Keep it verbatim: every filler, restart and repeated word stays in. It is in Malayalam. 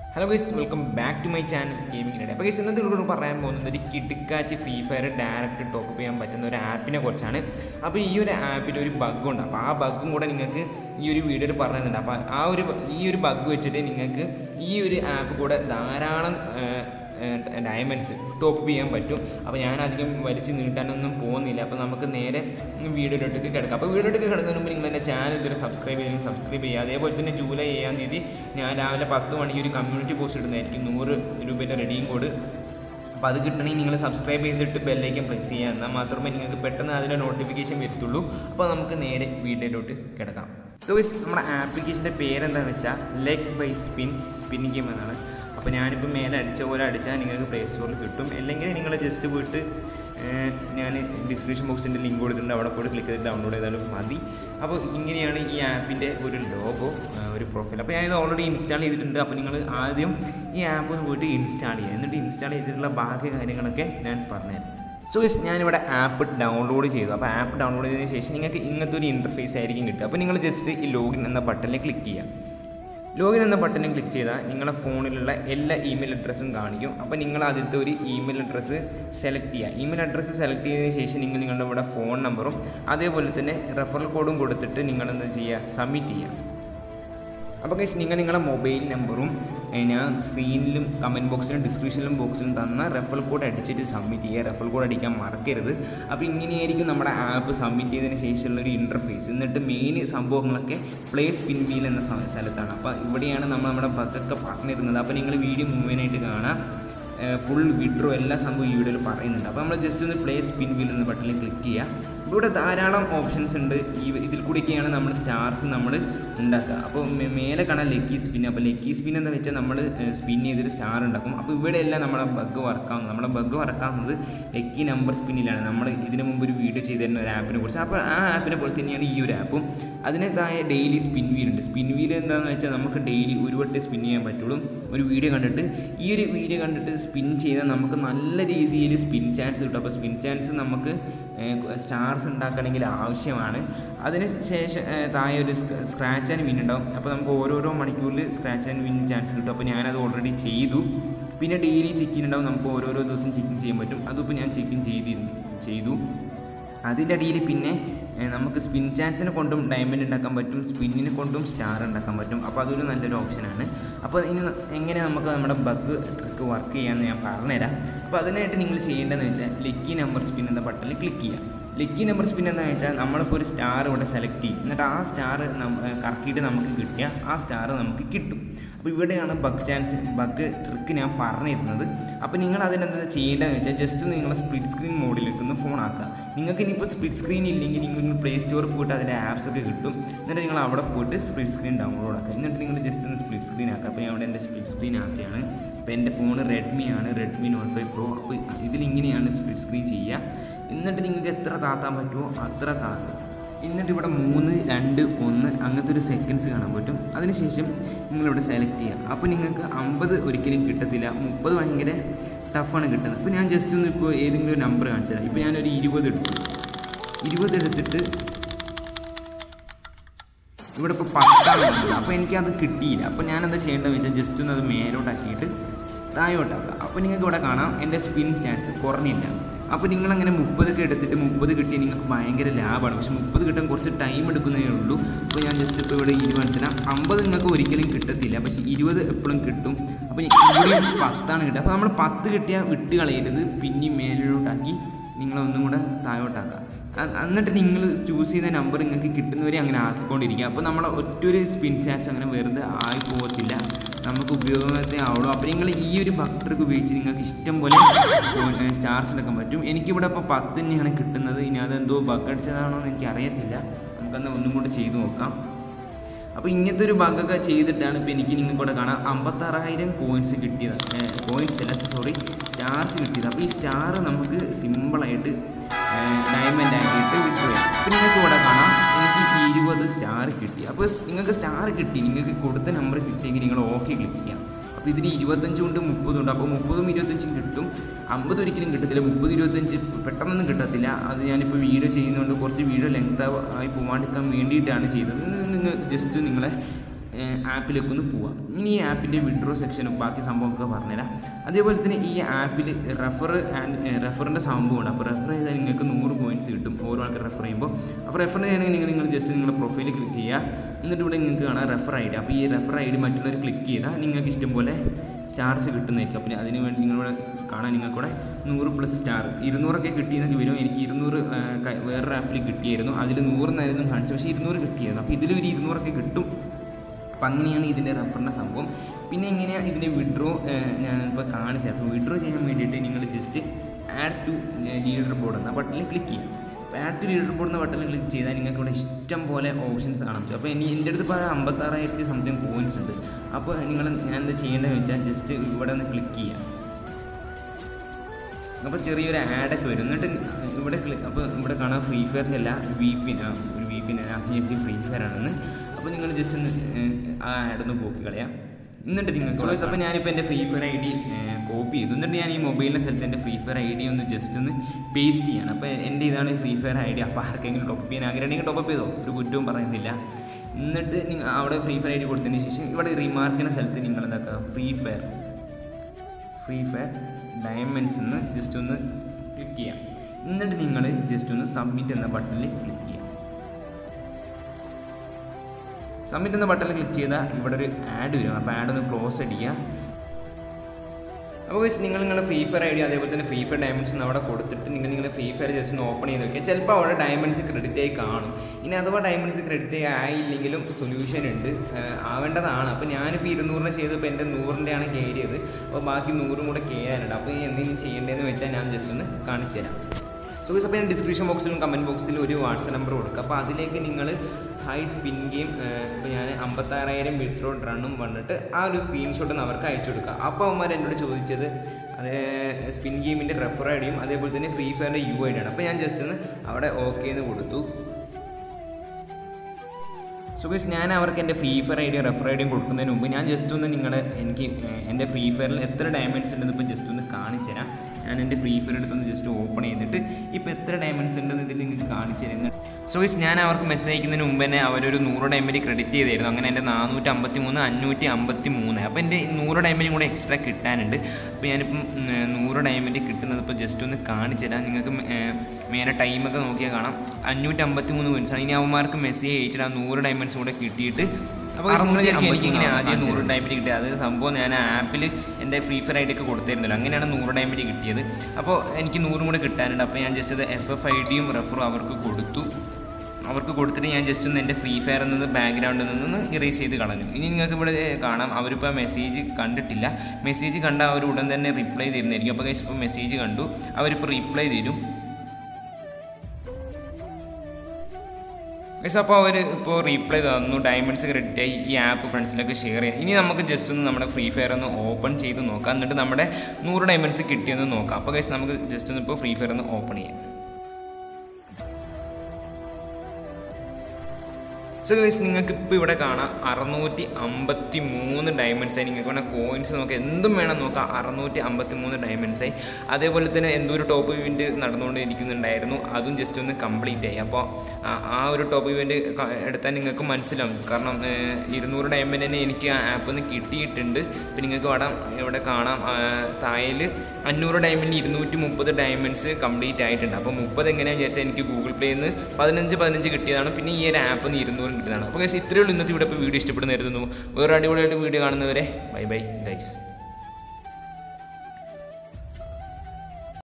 Hello guys, welcome back to my channel Gaming Killadi. അപ്പോൾ ഗൈസ് ഇന്നത്തെ വീഡിയോ പറയാൻ പോകുന്നത് ഒരു കിടുക്കാച്ചി ഫ്രീ ഫയർ ഡയറക്റ്റ് ടോപ്പ് ചെയ്യാൻ പറ്റുന്ന ഒരു ആപ്പിനെ കുറിച്ചാണ്. അപ്പോൾ ഈ ഒരു ആപ്പിൽ ഒരു ബഗ് ഉണ്ട്. അപ്പോൾ ആ ബഗ്ഗും കൂടെ നിങ്ങൾക്ക് ഈ ഒരു വീഡിയോയിൽ പറയുന്നുണ്ട്. അപ്പോൾ ആ ഒരു ഈ ഒരു ബഗ് വെച്ചിട്ട് നിങ്ങൾക്ക് ഈ ഒരു ആപ്പ് കൂടെ ധാരാളം ഡയമണ്ട്സ് ടോപ്പ് ചെയ്യാൻ പറ്റും. അപ്പോൾ ഞാൻ അധികം വലിച്ച് നീട്ടാനൊന്നും പോകുന്നില്ല. അപ്പോൾ നമുക്ക് നേരെ വീഡിയോയിലോട്ടേക്ക് കിടക്കാം. അപ്പോൾ വീഡിയോയിലേക്ക് കിടക്കുന്നതിന് മുമ്പ് നിങ്ങൾ എൻ്റെ ചാനൽ ഇതുവരെ സബ്സ്ക്രൈബ് ചെയ്തെങ്കിൽ സബ്സ്ക്രൈബ് ചെയ്യുക. അതേപോലെ തന്നെ ജൂലൈ ഏഴാം തീയതി ഞാൻ രാവിലെ പത്ത് മണിക്ക് ഒരു കമ്മ്യൂണിറ്റി പോസ്റ്റ് ഇടുന്നതായിരിക്കും, നൂറ് രൂപയുടെ റെഡിയും കോഡ്. അപ്പോൾ അത് കിട്ടണമെങ്കിൽ നിങ്ങൾ സബ്സ്ക്രൈബ് ചെയ്തിട്ട് ബെല്ലൈക്കൻ പ്രസ് ചെയ്യുക, എന്നാൽ മാത്രമേ നിങ്ങൾക്ക് പെട്ടെന്ന് അതിൻ്റെ നോട്ടിഫിക്കേഷൻ വരത്തുള്ളൂ. അപ്പോൾ നമുക്ക് നേരെ വീഡിയോയിലോട്ട് കിടക്കാം. സോ ഗയ്സ്, നമ്മുടെ ആപ്ലിക്കേഷൻ്റെ പേരെന്താണെന്ന് വെച്ചാൽ leg by spin spin game എന്നാണ്. അപ്പോൾ ഞാനിപ്പോൾ മേലെ അടിച്ച പോലെ അടിച്ചാൽ നിങ്ങൾക്ക് പ്ലേ സ്റ്റോറിൽ കിട്ടും. അല്ലെങ്കിൽ നിങ്ങൾ ജസ്റ്റ് പോയിട്ട് ഞാൻ ഡിസ്ക്രിപ്ഷൻ ബോക്സിൻ്റെ ലിങ്ക് കൊടുത്തിട്ടുണ്ട്, അവിടെ പോയിട്ട് ക്ലിക്ക് ചെയ്ത് ഡൗൺലോഡ് ചെയ്താലും മതി. അപ്പോൾ ഇങ്ങനെയാണ് ഈ ആപ്പിൻ്റെ ഒരു ലോഗോ, ഒരു പ്രൊഫൈൽ. അപ്പോൾ ഞാനിത് ഓൾറെഡി ഇൻസ്റ്റാൾ ചെയ്തിട്ടുണ്ട്. അപ്പോൾ നിങ്ങൾ ആദ്യം ഈ ആപ്പ് ഒന്ന് പോയിട്ട് ഇൻസ്റ്റാൾ ചെയ്യുക. എന്നിട്ട് ഇൻസ്റ്റാൾ ചെയ്തിട്ടുള്ള ബാക്കി കാര്യങ്ങളൊക്കെ ഞാൻ പറഞ്ഞുതരാം. സോ ഗയ്സ്, ഞാനിവിടെ ആപ്പ് ഡൗൺലോഡ് ചെയ്തു. അപ്പോൾ ആപ്പ് ഡൗൺലോഡ് ചെയ്തതിന് ശേഷം നിങ്ങൾക്ക് ഇങ്ങനത്തെ ഒരു ഇൻ്റർഫേസ് ആയിരിക്കും കിട്ടുക. അപ്പോൾ നിങ്ങൾ ജസ്റ്റ് ഈ ലോഗിൻ എന്ന ബട്ടണിൽ ക്ലിക്ക് ചെയ്യുക. ലോഗിൻ എന്ന ബട്ടണിൽ ക്ലിക്ക് ചെയ്താൽ നിങ്ങളുടെ ഫോണിലുള്ള എല്ലാ ഇമെയിൽ അഡ്രസ്സും കാണിക്കും. അപ്പോൾ നിങ്ങൾ അതിലത്തെ ഒരു ഇമെയിൽ അഡ്രസ്സ് സെലക്ട് ചെയ്യുക. ഇമെയിൽ അഡ്രസ്സ് സെലക്ട് ചെയ്തതിന് ശേഷം നിങ്ങൾ നിങ്ങളുടെ ഇവിടെ ഫോൺ നമ്പറും അതേപോലെ തന്നെ റെഫറൽ കോഡും കൊടുത്തിട്ട് നിങ്ങളെന്താ ചെയ്യുക, സബ്മിറ്റ് ചെയ്യുക. അപ്പോൾ ഗയ്സ്, നിങ്ങൾ നിങ്ങളുടെ മൊബൈൽ നമ്പറും ഞാൻ സ്ക്രീനിലും കമൻറ്റ് ബോക്സിലും ഡിസ്ക്രിപ്ഷനിലും ബോക്സിലും തന്ന റെഫറൽ കോഡ് അടിച്ചിട്ട് സബ്മിറ്റ് ചെയ്യുക. റെഫറൽ കോഡ് അടിക്കാൻ മറക്കരുത്. അപ്പോൾ ഇങ്ങനെയായിരിക്കും നമ്മുടെ ആപ്പ് സബ്മിറ്റ് ചെയ്തതിന് ശേഷമുള്ള ഒരു ഇൻ്റർഫേസ്. എന്നിട്ട് മെയിൻ സംഭവങ്ങളൊക്കെ പ്ലേ സ്പിൻ വീൽ എന്ന സ്ഥലത്താണ്. അപ്പോൾ ഇവിടെയാണ് നമ്മൾ നമ്മുടെ ബഗ്ഗൊക്കെ പറഞ്ഞിരുന്നത്. അപ്പോൾ നിങ്ങൾ വീഡിയോ മുഴുവനായിട്ട് കാണാം, ഫുൾ വിഡ്രോ എല്ലാ സംഭവം ഈ വീഡിയോയിൽ പറയുന്നുണ്ട്. അപ്പോൾ നമ്മൾ ജസ്റ്റ് ഒന്ന് പ്ലേ സ്പിൻ വീൽ എന്ന ബട്ടണിൽ ക്ലിക്ക് ചെയ്യുക. ഇവിടെ ധാരാളം ഓപ്ഷൻസ് ഉണ്ട്. ഈ ഇതിൽ കൂടിയൊക്കെയാണ് നമ്മൾ സ്റ്റാർസ് നമ്മൾ ഉണ്ടാക്കുക. അപ്പോൾ മേലെ കാണാൻ ലക്കി സ്പിൻ. അപ്പോൾ ലക്കി സ്പിൻ എന്ന് വെച്ചാൽ നമ്മൾ സ്പിൻ ചെയ്തിട്ട് സ്റ്റാർ ഉണ്ടാക്കും. അപ്പോൾ ഇവിടെയെല്ലാം നമ്മുടെ ബഗ് വർക്കാവുന്നത് നമ്മുടെ ബഗ് വർക്കാവുന്നത് ലക്കി നമ്പർ സ്പിന്നിലാണ്. നമ്മൾ ഇതിനു മുമ്പ് ഒരു വീഡിയോ ചെയ്തിരുന്ന ഒരു ആപ്പിനെ കുറിച്ച്. അപ്പോൾ ആ ആപ്പിനെ പോലെ തന്നെയാണ് ഈ ഒരു ആപ്പും. അതിനേതായ ഡെയിലി സ്പിൻ വീൽ ഉണ്ട്. സ്പിൻ വീൽ എന്താണെന്ന് വെച്ചാൽ നമുക്ക് ഡെയിലി ഒരു വട്ടം സ്പിൻ ചെയ്യാൻ പറ്റുള്ളൂ. ഒരു വീഡിയോ കണ്ടിട്ട് ഈ ഒരു വീഡിയോ കണ്ടിട്ട് സ്പിൻ ചെയ്താൽ നമുക്ക് നല്ല രീതിയിൽ സ്പിൻ ചാൻസ് കിട്ടും. അപ്പോൾ സ്പിൻ ചാൻസ് നമുക്ക് സ്റ്റാർസ് ഉണ്ടാക്കണമെങ്കിൽ ആവശ്യമാണ്. അതിന് ശേഷം താഴെ ഒരു സ്ക്രാച്ച് ആൻഡ് വിൻ ഉണ്ടാവും. അപ്പോൾ നമുക്ക് ഓരോരോ മണിക്കൂറിൽ സ്ക്രാച്ച് ആൻഡ് വിൻ ചാൻസ് കിട്ടും. അപ്പോൾ ഞാനത് ഓൾറെഡി ചെയ്തു. പിന്നെ ഡെയിലി ചെക്കിൻ ഉണ്ടാവും, നമുക്ക് ഓരോരോ ദിവസം ചെക്കിൻ ചെയ്യാൻ പറ്റും. അതിപ്പോൾ ഞാൻ ചെക്കിൻ ചെയ്തിരുന്നു ചെയ്തു അതിൻ്റെ അടിയിൽ പിന്നെ നമുക്ക് സ്പിൻ ചാൻസിനെ കൊണ്ടും ഡയമണ്ട് ഉണ്ടാക്കാൻ പറ്റും, സ്പിന്നിനെ കൊണ്ടും സ്റ്റാർ ഉണ്ടാക്കാൻ പറ്റും. അപ്പോൾ അതൊരു നല്ലൊരു ഓപ്ഷനാണ്. അപ്പോൾ ഇനി എങ്ങനെ നമുക്ക് നമ്മുടെ ബഗ് ട്രിക്ക് വർക്ക് ചെയ്യാമെന്ന് ഞാൻ പറഞ്ഞുതരാം. അപ്പോൾ അതിനായിട്ട് നിങ്ങൾ ചെയ്യേണ്ടതെന്ന് വെച്ചാൽ ലക്കി നമ്പർ സ്പിൻ എന്ന ബട്ടണിൽ ക്ലിക്ക് ചെയ്യുക. ലക്കി നമ്പർ സ്പിൻ എന്താണെന്ന് വെച്ചാൽ നമ്മളിപ്പോൾ ഒരു സ്റ്റാർ ഇവിടെ സെലക്ട് ചെയ്യും. എന്നിട്ട് ആ സ്റ്റാർ കറക്കിയിട്ട് നമുക്ക് കിട്ടിയ ആ സ്റ്റാർ നമുക്ക് കിട്ടും. അപ്പോൾ ഇവിടെയാണ് ബഗ് ചാൻസ് ബഗ് ട്രിക്ക് ഞാൻ പറഞ്ഞിരുന്നത്. അപ്പോൾ നിങ്ങൾ അതിനെന്താ ചെയ്യേണ്ടതെന്ന് വെച്ചാൽ ജസ്റ്റ് നിങ്ങൾ സ്പ്ലിറ്റ് സ്ക്രീൻ മോഡിലേക്ക് ഒന്ന് ഫോൺ ആക്കുക. നിങ്ങൾക്ക് ഇനിയിപ്പോൾ സ്പ്ലിറ്റ് സ്ക്രീൻ ഇല്ലെങ്കിൽ നിങ്ങൾ പ്ലേ സ്റ്റോറിൽ പോയിട്ട് അതിൻ്റെ ആപ്സൊക്കെ കിട്ടും. എന്നിട്ട് നിങ്ങൾ അവിടെ പോയിട്ട് സ്പ്ലിറ്റ് സ്ക്രീൻ ഡൗൺലോഡ് ആക്കുക. എന്നിട്ട് നിങ്ങൾ ജസ്റ്റ് ഒന്ന് സ്പ്ലിറ്റ് സ്ക്രീൻ ആക്കുക. അപ്പോൾ ഞാൻ അവിടെ എൻ്റെ സ്പ്ലിറ്റ് സ്ക്രീൻ ആക്കുകയാണ്. അപ്പോൾ എൻ്റെ ഫോൺ റെഡ്മി ആണ്, റെഡ്മി നോട്ട് ഫൈവ് പ്രോ. അപ്പോൾ ഇതിലിങ്ങനെയാണ് സ്പ്ലിറ്റ് സ്ക്രീൻ ചെയ്യുക. എന്നിട്ട് നിങ്ങൾക്ക് എത്ര താത്താൻ പറ്റുമോ അത്ര താത്തുക. എന്നിട്ട് ഇവിടെ മൂന്ന് രണ്ട് ഒന്ന് അങ്ങനത്തെ ഒരു സെക്കൻഡ്സ് കാണാൻ പറ്റും. അതിനുശേഷം നിങ്ങളിവിടെ സെലക്ട് ചെയ്യുക. അപ്പോൾ നിങ്ങൾക്ക് അമ്പത് ഒരിക്കലും കിട്ടത്തില്ല, മുപ്പത് ഭയങ്കര ടഫാണ് കിട്ടുന്നത്. അപ്പോൾ ഞാൻ ജസ്റ്റ് ഒന്ന് ഇപ്പോൾ ഏതെങ്കിലും ഒരു നമ്പർ കാണിച്ചു തരാം. ഇപ്പോൾ ഞാനൊരു ഇരുപത് എടുത്തു. ഇരുപത് എടുത്തിട്ട് ഇവിടെ ഇപ്പോൾ പത്താണ് വന്നത്. അപ്പോൾ എനിക്കത് കിട്ടിയില്ല. അപ്പോൾ ഞാനെന്താ ചെയ്യേണ്ടതെന്ന് വെച്ചാൽ ജസ്റ്റ് ഒന്ന് അത് മേലോട്ടാക്കിയിട്ട് താഴോട്ടാക്കുക. അപ്പോൾ നിങ്ങൾക്ക് ഇവിടെ കാണാം എൻ്റെ സ്പിൻ ചാൻസ് കുറഞ്ഞില്ല. അപ്പോൾ നിങ്ങളങ്ങനെ മുപ്പതൊക്കെ എടുത്തിട്ട് മുപ്പത് കിട്ടിയാൽ നിങ്ങൾക്ക് ഭയങ്കര ലാഭമാണ്. പക്ഷേ മുപ്പത് കിട്ടാൻ കുറച്ച് ടൈം എടുക്കുന്നതേ ഉള്ളൂ. അപ്പോൾ ഞാൻ ജസ്റ്റ് ഇപ്പോൾ ഇവിടെ ഇരുപത് മനസ്സിലാം. അമ്പത് നിങ്ങൾക്ക് ഒരിക്കലും കിട്ടത്തില്ല, പക്ഷേ ഇരുപത് എപ്പോഴും കിട്ടും. അപ്പോൾ ഇവിടെ പത്താണ് കിട്ടുക. അപ്പോൾ നമ്മൾ പത്ത് കിട്ടിയാൽ വിട്ട് കളയരുത്, പിന്നെ മേലോട്ടാക്കി നിങ്ങളൊന്നും കൂടെ താഴോട്ടാക്കുക. എന്നിട്ട് നിങ്ങൾ ചൂസ് ചെയ്യുന്ന നമ്പർ നിങ്ങൾക്ക് കിട്ടുന്നവരെ അങ്ങനെ ആക്കിക്കൊണ്ടിരിക്കുക. അപ്പോൾ നമ്മളെ ഒറ്റൊരു സ്പിൻ ചാൻസ് അങ്ങനെ വെറുതെ ആയി പോകത്തില്ല, നമുക്ക് ഉപയോഗത്തെ ആവുള്ളൂ. അപ്പോൾ നിങ്ങൾ ഈ ഒരു ബഗ് ട്രിക്ക് ഉപയോഗിച്ച് നിങ്ങൾക്ക് ഇഷ്ടം പോലെ സ്റ്റാർസ് എടുക്കാൻ പറ്റും. എനിക്കിവിടെ ഇപ്പോൾ പത്ത് തന്നെയാണ് കിട്ടുന്നത്. ഇനി അതെന്തോ ബഗ് അടിച്ചതാണോ എന്ന് എനിക്ക് അറിയത്തില്ല. നമുക്കന്ന് ഒന്നും കൂടെ ചെയ്ത് നോക്കാം. അപ്പോൾ ഇങ്ങനത്തെ ഒരു ബഗ്ഗൊക്കെ ചെയ്തിട്ടാണ് ഇപ്പോൾ എനിക്ക് നിങ്ങൾക്കൂടെ കാണാം അമ്പത്താറായിരം കോയിൻസ് കിട്ടിയത്. കോയിൻസ് അല്ല സോറി സ്റ്റാർസ് കിട്ടിയത്. അപ്പോൾ ഈ സ്റ്റാർ നമുക്ക് സിമ്പിളായിട്ട് ഡയമണ്ട് ആക്കിയിട്ട് വിഡ്രോ ചെയ്യാം. അപ്പോൾ നിങ്ങൾക്ക് ഇവിടെ കാണാം എനിക്ക് ഇരുപത് സ്റ്റാർ കിട്ടി. അപ്പോൾ നിങ്ങൾക്ക് സ്റ്റാർ കിട്ടി, നിങ്ങൾക്ക് കൊടുത്ത നമ്പർ കിട്ടിയെങ്കിൽ നിങ്ങൾ ഓക്കെ ക്ലിക്ക് ചെയ്യാം. അപ്പോൾ ഇതിന് ഇരുപത്തഞ്ചും ഉണ്ട് മുപ്പതും ഉണ്ട്. അപ്പോൾ മുപ്പതും ഇരുപത്തഞ്ചും കിട്ടും. അമ്പത് ഒരിക്കലും കിട്ടത്തില്ല, മുപ്പത് ഇരുപത്തഞ്ച് പെട്ടെന്നൊന്നും കിട്ടത്തില്ല. അത് ഞാനിപ്പോൾ വീഡിയോ ചെയ്യുന്നതുകൊണ്ട് കുറച്ച് വീഡിയോ ലെങ്ത് ആയി പോകാണ്ടിരിക്കാൻ വേണ്ടിയിട്ടാണ് ചെയ്തത്. നിങ്ങൾ ജസ്റ്റ് നിങ്ങളെ ആപ്പിലേക്ക് ഒന്ന് പോവാം. ഇനി ഈ ആപ്പിൻ്റെ വിഡ്രോ സെക്ഷനും ബാക്കി സംഭവമൊക്കെ പറഞ്ഞുതരാം. അതേപോലെ തന്നെ ഈ ആപ്പിൽ റെഫർ ആൻഡ് റെഫറിൻ്റെ സംഭവമുണ്ട്. അപ്പോൾ റെഫർ ചെയ്താൽ നിങ്ങൾക്ക് നൂറ് പോയിൻറ്റ്സ് കിട്ടും ഓരോ ആൾക്ക് റെഫർ ചെയ്യുമ്പോൾ. അപ്പോൾ റെഫർ ചെയ്യണമെങ്കിൽ നിങ്ങൾ നിങ്ങൾ ജസ്റ്റ് നിങ്ങളുടെ പ്രൊഫൈൽ ക്ലിക്ക് ചെയ്യുക. എന്നിട്ട് ഇവിടെ നിങ്ങൾക്ക് കാണാം റെഫർ ഐ ഡി. അപ്പോൾ ഈ റെഫർ ഐ ഡി മറ്റുള്ളവർ ക്ലിക്ക് ചെയ്താൽ നിങ്ങൾക്ക് ഇഷ്ടംപോലെ സ്റ്റാർസ് കിട്ടുന്നതായിരിക്കും. അപ്പോൾ അതിന് വേണ്ടി നിങ്ങളിവിടെ കാണാൻ നിങ്ങൾക്കൂടെ നൂറ് പ്ലസ് സ്റ്റാർ ഇരുന്നൂറൊക്കെ കിട്ടിയെന്നൊക്കെ വരും. എനിക്ക് ഇരുന്നൂറ് വേറൊരു ആപ്പിൽ കിട്ടിയായിരുന്നു, അതിൽ നൂറെന്നായിരുന്നു കാണിച്ചത്, പക്ഷേ ഇരുന്നൂറ് കിട്ടിയായിരുന്നു. അപ്പോൾ ഇതിലൊരു ഇരുന്നൂറൊക്കെ കിട്ടും. അപ്പം അങ്ങനെയാണ് ഇതിൻ്റെ റെഫറിൻ്റെ സംഭവം. പിന്നെ എങ്ങനെയാണ് ഇതിൻ്റെ വിഡ്രോ ഞാനിപ്പോൾ കാണിച്ചത്. അപ്പോൾ വിഡ്രോ ചെയ്യാൻ വേണ്ടിയിട്ട് നിങ്ങൾ just add to leader board എന്ന ബട്ടണിൽ ക്ലിക്ക് ചെയ്യും. അപ്പോൾ ആഡ് ടു ലീഡർ ബോർഡ് എന്ന ബട്ടണിൽ ക്ലിക്ക് ചെയ്താൽ നിങ്ങൾക്ക് ഇവിടെ ഇഷ്ടം പോലെ ഓപ്ഷൻസ് കാണാൻ പറ്റും. അപ്പോൾ ഇനി എൻ്റെ അടുത്ത് ഇപ്പോൾ അമ്പത്താറായിരത്തി സംതിങ് പോയിൻറ്റ്സ് ഉണ്ട്. അപ്പോൾ നിങ്ങൾ ഞാൻ എന്താ ചെയ്യേണ്ടതെന്ന് വെച്ചാൽ ജസ്റ്റ് ഇവിടെ നിന്ന് ക്ലിക്ക് ചെയ്യാം. അപ്പോൾ ചെറിയൊരു ആഡൊക്കെ വരും. എന്നിട്ട് ഇവിടെ ക്ലിക്ക് അപ്പോൾ ഇവിടെ കാണാൻ ഫ്രീ ഫയറിൻ്റെ അല്ല വി പി ഒരു വി പി അഭിനയിച്ച് ഫ്രീ ഫയർ ആണെന്ന്. അപ്പോൾ നിങ്ങൾ ജസ്റ്റ് ഒന്ന് ആ ആഡൊന്ന് പോക്കി കളയാം. എന്നിട്ട് നിങ്ങൾ ചോയ്സ് അപ്പോൾ ഞാനിപ്പോൾ എൻ്റെ free fire I D copy ചെയ്തു. എന്നിട്ട് ഞാൻ ഈ മൊബൈലിൻ്റെ സ്ഥലത്ത് എൻ്റെ ഫ്രീ ഫയർ ഐ ഡി ഒന്ന് ജസ്റ്റ് ഒന്ന് പേസ്റ്റ് ചെയ്യണം. അപ്പോൾ എൻ്റെ ഇതാണ് ഫ്രീ ഫയർ ഐ ഡി. അപ്പോൾ ആർക്കെങ്കിലും ടോപ്പ് ചെയ്യാൻ ആഗ്രഹമുണ്ടെങ്കിൽ ടോപ്പ് ചെയ്തോ, ഒരു കുറ്റവും പറയുന്നില്ല. എന്നിട്ട് നിങ്ങൾ അവിടെ ഫ്രീ ഫയർ ഐ ഡി കൊടുത്തതിന് ശേഷം ഇവിടെ റീമാർക്കിൻ്റെ സ്ഥലത്ത് നിങ്ങൾ എന്താക്കുക free fire free fire diamonds എന്ന് ജസ്റ്റ് ഒന്ന് ക്ലിക്ക് ചെയ്യാം. എന്നിട്ട് നിങ്ങൾ ജസ്റ്റ് ഒന്ന് സബ്മിറ്റ് എന്ന ബട്ടണിൽ ക്ലിക്ക് ചെയ്യാം. സബ്മിറ്റ് എന്ന ബട്ടണിൽ ക്ലിക്ക് ചെയ്താൽ ഇവിടെ ഒരു ആഡ് വരും. അപ്പോൾ ആഡ് ഒന്ന് ക്ലോസ് അടിക്കുക. അപ്പോൾ നിങ്ങൾ നിങ്ങളുടെ ഫ്രീ ഫയർ ഐ ഡി അതേപോലെ തന്നെ ഫ്രീ ഫയർ ഡയമണ്ട്സ് ഒന്ന് അവിടെ കൊടുത്തിട്ട് നിങ്ങൾ നിങ്ങളുടെ ഫ്രീ ഫയർ ജസ്റ്റ് ഒന്ന് ഓപ്പൺ ചെയ്ത് നോക്കിയാൽ ചിലപ്പോൾ അവിടെ ഡയമണ്ട്സ് ക്രെഡിറ്റ് ആയി കാണും. ഇനി അഥവാ ഡയമണ്ട്സ് ക്രെഡിറ്റ് ആയില്ലെങ്കിലും സൊല്യൂഷൻ ഉണ്ട്, ആവേണ്ടതാണ്. അപ്പോൾ ഞാനിപ്പോൾ ഇരുന്നൂറിന് ചെയ്തപ്പോൾ എൻ്റെ നൂറിൻ്റെ ആണ് കയറിയത്. അപ്പോൾ ബാക്കി നൂറും കൂടെ കയറാനുണ്ട്. അപ്പോൾ ഈ എന്തെങ്കിലും ചെയ്യേണ്ടതെന്ന് വെച്ചാൽ ഞാൻ ജസ്റ്റ് ഒന്ന് കാണിച്ചു തരാം. സോ അപ്പോൾ ഞാൻ ഡിസ്ക്രിപ്ഷൻ ബോക്സിലും കമൻറ്റ് ബോക്സിലും ഒരു വാട്സപ്പ് നമ്പർ കൊടുക്കുക. അപ്പോൾ അതിലേക്ക് നിങ്ങൾ ഹൈ സ്പിൻ ഗെയിം ഇപ്പോൾ ഞാൻ അമ്പത്താറായിരം വിത്രോ റണ്ണും വന്നിട്ട് ആ ഒരു സ്ക്രീൻഷോട്ട് ഒന്ന് അവർക്ക് അയച്ചു കൊടുക്കുക. അപ്പോൾ അവന്മാർ എന്നോട് ചോദിച്ചത് അത് സ്പിൻ ഗെയിമിൻ്റെ റെഫർ ഐ ഡിയും അതേപോലെ തന്നെ ഫ്രീ ഫയറിൻ്റെ യു ഐ ഡിയാണ്. അപ്പോൾ ഞാൻ ജസ്റ്റ് ഒന്ന് അവിടെ ഓക്കെ എന്ന് കൊടുത്തു. സോ ഗൈസ് ഞാൻ അവർക്ക് എൻ്റെ ഫ്രീ ഫയർ ഐ ഡിയും റെഫർ ഐ ഡിയും കൊടുക്കുന്നതിന് മുമ്പ് ഞാൻ ജസ്റ്റ് ഒന്ന് നിങ്ങൾ എനിക്ക് എൻ്റെ ഫ്രീ ഫയറിൽ എത്ര ഡയമണ്ട്സ് ഉണ്ടെന്ന് ഇപ്പോൾ ജസ്റ്റ് ഒന്ന് കാണിച്ചു തരാം. ഞാൻ എൻ്റെ ഫ്രീ ഫയർ എടുത്തൊന്ന് ജസ്റ്റ് ഓപ്പൺ ചെയ്തിട്ട് ഇപ്പോൾ എത്ര ഡയമണ്ട്സ് ഉണ്ടെന്ന് ഇതിൽ നിങ്ങൾക്ക് കാണിച്ചു തരുന്നത്. സോ ഗൈസ് ഞാൻ അവർക്ക് മെസ്സേജ് അയക്കുന്നതിന് മുമ്പ് തന്നെ അവരൊരു നൂറ് ഡയമണ്ട് ക്രെഡിറ്റ് ചെയ്തായിരുന്നു. അങ്ങനെ എൻ്റെ നാനൂറ്റി അമ്പത്തി മൂന്ന് അഞ്ഞൂറ്റി അമ്പത്തി മൂന്ന് അപ്പോൾ എൻ്റെ നൂറ് ഡയമണ്ടും കൂടെ എക്സ്ട്രാ കിട്ടാനുണ്ട്. അപ്പോൾ ഞാനിപ്പം നൂറ് ഡയമണ്ട് കിട്ടുന്നത് ഇപ്പോൾ ജസ്റ്റ് ഒന്ന് കാണിച്ചു തരാം. നിങ്ങൾക്ക് മേലെ ടൈമൊക്കെ നോക്കിയാൽ കാണാം അഞ്ഞൂറ്റി അമ്പത്തി മൂന്ന് പോയിൻറ്റ്സാണ്. ഇനി അവന്മാർക്ക് മെസ്സേജ് അയച്ചിട്ട് ആ നൂറ് ഡയമണ്ട്സ് കൂടെ കിട്ടിയിട്ട് അപ്പോൾ എനിക്ക് ഇങ്ങനെ ആദ്യം നൂറ് ഡയമണ്ട് കിട്ടിയത്. അത് സംഭവം ഞാൻ ആപ്പിൽ എൻ്റെ ഫ്രീ ഫയർ ഐ ഡി ഒക്കെ കൊടുത്തിരുന്നല്ലോ, അങ്ങനെയാണ് നൂറ് ഡയമണ്ട് കിട്ടിയത്. അപ്പോൾ എനിക്ക് നൂറും കൂടെ കിട്ടാനുണ്ട്. അപ്പോൾ ഞാൻ ജസ്റ്റ് അത് എഫ് എഫ് ഐ ഡിയും റെഫറും അവർക്ക് കൊടുത്തു. അവർക്ക് കൊടുത്തിട്ട് ഞാൻ ജസ്റ്റ് ഒന്ന് എൻ്റെ ഫ്രീ ഫയർ എന്നത് ബാക്ക്ഗ്രൗണ്ടിൽ നിന്ന് ഇറേസ് ചെയ്ത് കളഞ്ഞു. ഇനി നിങ്ങൾക്ക് ഇവിടെ കാണാം അവരിപ്പോൾ മെസ്സേജ് കണ്ടിട്ടില്ല. മെസ്സേജ് കണ്ട അവർ ഉടൻ തന്നെ റിപ്ലൈ തരുന്നതായിരിക്കും. അപ്പോൾ ഗൈസ് ഇപ്പോൾ മെസ്സേജ് കണ്ടു, അവരിപ്പോൾ റിപ്ലൈ തരും. ഗൈസ് അപ്പോൾ അവർ ഇപ്പോൾ റീപ്ലൈ തന്നു, ഡയമണ്ട്സ് ക്രെഡിറ്റ് ആയി, ഈ ആപ്പ് ഫ്രണ്ട്സിലൊക്കെ ഷെയർ ചെയ്യാം. ഇനി നമുക്ക് ജസ്റ്റ് ഒന്ന് നമ്മുടെ ഫ്രീ ഫയർ ഒന്ന് ഓപ്പൺ ചെയ്ത് നോക്കാം. എന്നിട്ട് നമ്മുടെ നൂറ് ഡയമണ്ട്സ് കിട്ടിയെന്ന് നോക്കാം. അപ്പോൾ ഗൈസ് നമുക്ക് ജസ്റ്റ് ഒന്ന് ഇപ്പോൾ ഫ്രീ ഫയർ ഒന്ന് ഓപ്പൺ ചെയ്യാം. സോ ഗൈസ് നിങ്ങൾക്ക് ഇപ്പോൾ ഇവിടെ കാണാം അറുന്നൂറ്റി അമ്പത്തി മൂന്ന് ഡയമണ്ട്സായി. നിങ്ങൾക്ക് വേണം കോയിൻസ് നോക്കാം, എന്തും വേണം നോക്കാം. അറുന്നൂറ്റി അമ്പത്തി മൂന്ന് ഡയമണ്ട്സായി. അതേപോലെ തന്നെ എന്തോ ഒരു ടോപ്പ് ഇവൻറ്റ് നടന്നുകൊണ്ടിരിക്കുന്നുണ്ടായിരുന്നു, അതും ജസ്റ്റ് ഒന്ന് കംപ്ലീറ്റ് ആയി. അപ്പോൾ ആ ഒരു ടോപ്പ് ഇവൻറ്റ് എടുത്താൽ നിങ്ങൾക്ക് മനസ്സിലാവും. കാരണം ഇരുന്നൂറ് ഡയമണ്ട് തന്നെ എനിക്ക് ആ ആപ്പിൽ നിന്ന് കിട്ടിയിട്ടുണ്ട്. ഇപ്പം നിങ്ങൾക്ക് വേണം ഇവിടെ കാണാം താഴയിൽ അഞ്ഞൂറ് ഡയമണ്ട് ഇരുന്നൂറ്റി മുപ്പത് ഡയമണ്ട്സ് കംപ്ലീറ്റ് ആയിട്ടുണ്ട്. അപ്പോൾ മുപ്പത് എങ്ങനെയാണെന്ന് വിചാരിച്ചാൽ എനിക്ക് ഗൂഗിൾ പ്ലേയിൽ നിന്ന് പതിനഞ്ച് പതിനഞ്ച് കിട്ടിയതാണ്. പിന്നെ ഈ ഒരു ആപ്പിൽ നിന്ന് ഇരുന്നൂറ് കിട്ടുന്നതാണ്. അപ്പോൾ ഗൈസ് ഇത്രയേ ഉള്ളൂ ഇന്നത്തെ ഇവിടെ ഇപ്പോൾ വീഡിയോ ഇഷ്ടപ്പെടുന്ന കരുതുന്നു. വേറെ അടിപൊളിയായിട്ട് വീഡിയോ കാണുന്നവരെ ബൈ ബൈ ഗൈസ്.